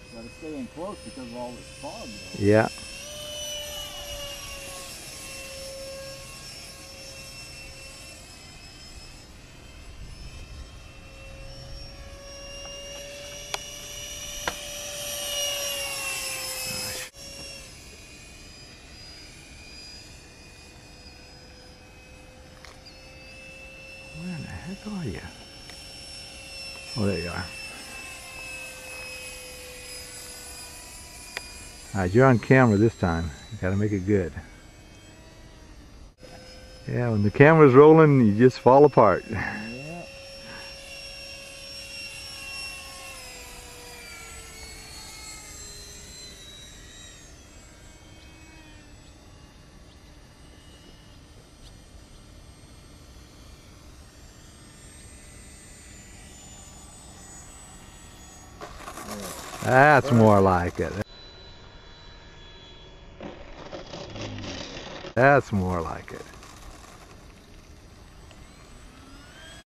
Got to stay in close because of all this fog, though. Yeah. Where in the heck are you? Oh, there you are. Alright, you're on camera this time. You gotta make it good. Yeah, when the camera's rolling, you just fall apart. Yeah. That's more like it. That's more like it.